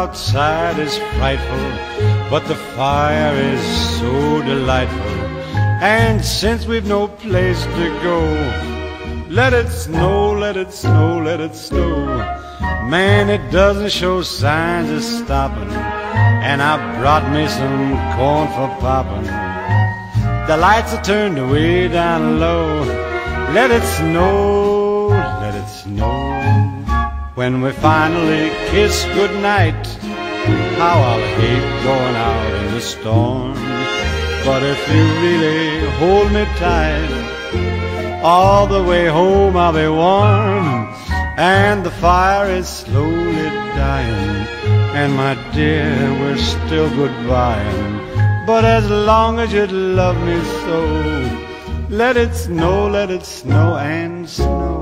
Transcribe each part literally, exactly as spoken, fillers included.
outside is frightful, but the fire is so delightful. And since we've no place to go, let it snow, let it snow, let it snow. Man, it doesn't show signs of stopping, and I brought me some corn for popping. The lights are turned way down low. Let it snow, let it snow. When we finally kiss goodnight, how I'll hate going out in the storm. But if you really hold me tight, all the way home I'll be warm. And the fire is slowly dying, and my dear, we're still goodbying. But as long as you love me so, let it snow, let it snow and snow.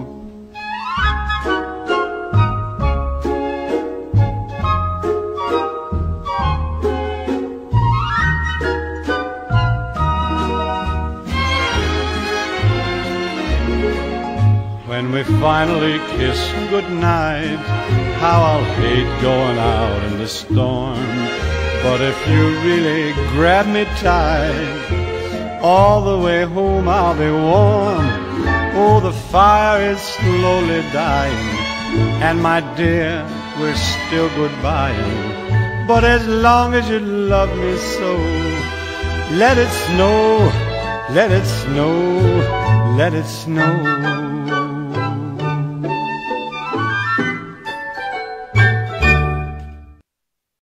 When we finally kiss goodnight, how I'll hate going out in the storm. But if you really grab me tight, all the way home I'll be warm. Oh, the fire is slowly dying, and my dear, we're still goodbying. But as long as you love me so, let it snow, let it snow, let it snow.